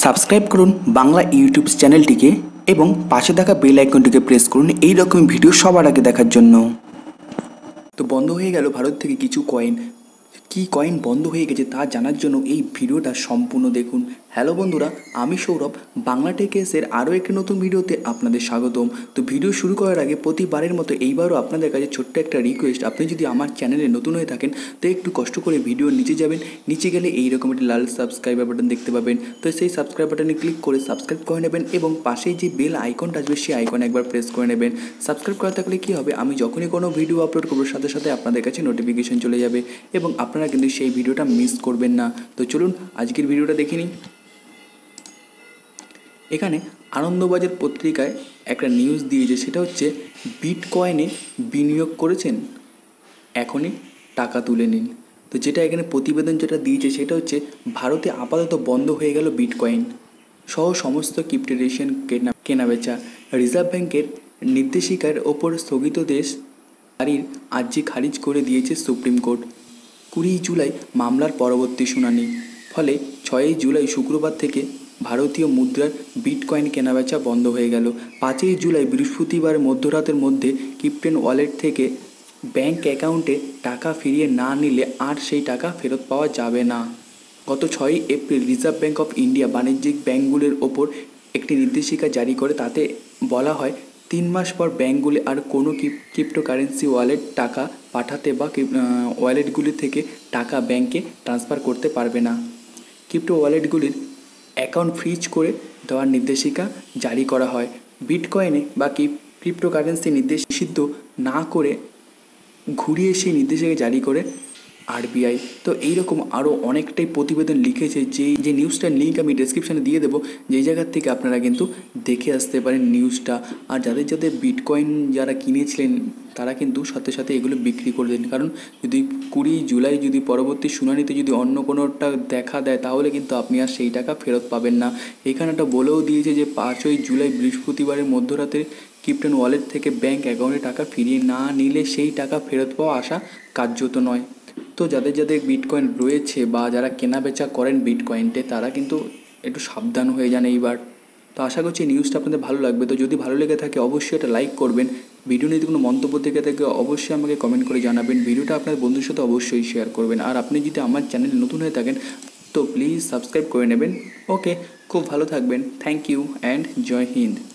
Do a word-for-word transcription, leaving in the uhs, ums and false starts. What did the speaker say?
Subscribe করুন Bangla YouTube চ্যানেলটিকে এবং পাশে থাকা বেল আইকনটিকে প্রেস করুন এই রকম ভিডিও সবার আগে দেখার জন্য। তো বন্ধ হয়ে গেল ভারত থেকে কিছু কয়েন। কি কয়েন বন্ধ হয়ে গেছে তা জানার জন্য এই ভিডিওটা সম্পূর্ণ দেখুন। হ্যালো বন্ধুরা, আমি সৌরভ, বাংলা টেকেসের আরও একটি নতুন ভিডিওতে আপনাদের স্বাগতম। তো ভিডিও শুরু করার আগে প্রতিবারের মতো এইবারও আপনাদের কাছে ছোট্ট একটা রিকোয়েস্ট, আপনি যদি আমার চ্যানেলে নতুন হয়ে থাকেন তো একটু কষ্ট করে ভিডিওর নিচে যাবেন, নিচে গেলে এইরকম একটি লাল সাবস্ক্রাইবার বাটন দেখতে পাবেন। তো সেই সাবস্ক্রাইব বাটনে ক্লিক করে সাবস্ক্রাইব করে নেবেন এবং পাশেই যে বেল আইকনটা আসবে সেই আইকনে একবার প্রেস করে নেবেন। সাবস্ক্রাইব করা থাকলে কী হবে, আমি যখনই কোনো ভিডিও আপলোড করবো সাথে সাথে আপনাদের কাছে নোটিফিকেশন চলে যাবে এবং আপনারা কিন্তু সেই ভিডিওটা মিস করবেন না। তো চলুন আজকের ভিডিওটা দেখে নিই। এখানে আনন্দবাজার পত্রিকায় একটা নিউজ দিয়েছে, সেটা হচ্ছে বিটকয়েনে বিনিয়োগ করেছেন, এখনই টাকা তুলে নিন। তো যেটা এখানে প্রতিবেদন যেটা দিয়েছে সেটা হচ্ছে ভারতে আপাতত বন্ধ হয়ে গেল বিটকয়েন সহ সমস্ত ক্রিপ্টোরেশন কেনা কেনাবেচা। রিজার্ভ ব্যাংকের নির্দেশিকার ওপর স্থগিতাদেশ জারির আর্জি খারিজ করে দিয়েছে সুপ্রিম কোর্ট। কুড়ি জুলাই মামলার পরবর্তী শুনানি। ফলে ছয়ই জুলাই শুক্রবার থেকে ভারতীয় মুদ্রার বিটকয়েন কেনাবেচা বন্ধ হয়ে গেল। পাঁচই জুলাই বৃহস্পতিবার মধ্যরাতের মধ্যে ক্রিপ্টোন ওয়ালেট থেকে ব্যাংক অ্যাকাউন্টে টাকা ফিরিয়ে না নিলে আর সেই টাকা ফেরত পাওয়া যাবে না। গত ছয়ই April Reserve Bank of India বাণিজ্যিক ব্যাঙ্কগুলির ওপর একটি নির্দেশিকা জারি করে। তাতে বলা হয় তিন মাস পর ব্যাঙ্কগুলি আর কোনো ক্রিপ্টোকারেন্সি ওয়ালেট টাকা পাঠাতে বা ওয়ালেটগুলি থেকে টাকা ব্যাংকে ট্রান্সফার করতে পারবে না। ক্রিপ্টো ওয়ালেটগুলির অ্যাকাউন্ট ফ্রিজ করে দেওয়ার নির্দেশিকা জারি করা হয়। বিটকয়েনে বা ক্রিপ্টোকারেন্সি নির্দেশ নিষিদ্ধ না করে ঘুরিয়ে সেই নির্দেশিকা জারি করে আরবিআই। তো এইরকম আরও অনেকটাই প্রতিবেদন লিখেছে, যেই যে নিউজটার লিঙ্ক আমি ডেসক্রিপশানে দিয়ে দেবো, যেই জায়গার থেকে আপনারা কিন্তু দেখে আসতে পারেন নিউজটা। আর যাদের যাদের বিটকয়েন যারা কিনেছিলেন তারা কিন্তু সাথে সাথে এগুলো বিক্রি করে দেন, কারণ যদি কুড়ি জুলাই যদি পরবর্তী শুনানিতে যদি অন্য কোনোটা দেখা দেয় তাহলে কিন্তু আপনি আর সেই টাকা ফেরত পাবেন না। এখানে একটা বলেও দিয়েছে যে পাঁচই জুলাই বৃহস্পতিবারের মধ্যরাতে ক্রিপ্টোন ওয়ালেট থেকে ব্যাংক অ্যাকাউন্টে টাকা ফিরিয়ে না নিলে সেই টাকা ফেরত পাওয়া আশা কার্যত নয়। তো যাদের যাদের বিটকয়েন রয়েছে বা যারা কেনাবেচা করেন বিটকয়েনটে তারা কিন্তু একটু সাবধান হয়ে যান এইবার। তো আশা করছি নিউজটা আপনাদের ভালো লাগবে। তো যদি ভালো লেগে থাকে অবশ্যই একটা লাইক করবেন। ভিডিও নিয়ে কোনো মন্তব্য থেকে থাকে অবশ্যই আমাকে কমেন্ট করে জানাবেন। ভিডিওটা আপনার বন্ধুর সাথে অবশ্যই শেয়ার করবেন। আর আপনি যদি আমার চ্যানেলে নতুন হয়ে থাকেন তো প্লিজ সাবস্ক্রাইব করে নেবেন। ওকে, খুব ভালো থাকবেন। থ্যাংক ইউ অ্যান্ড জয় হিন্দ।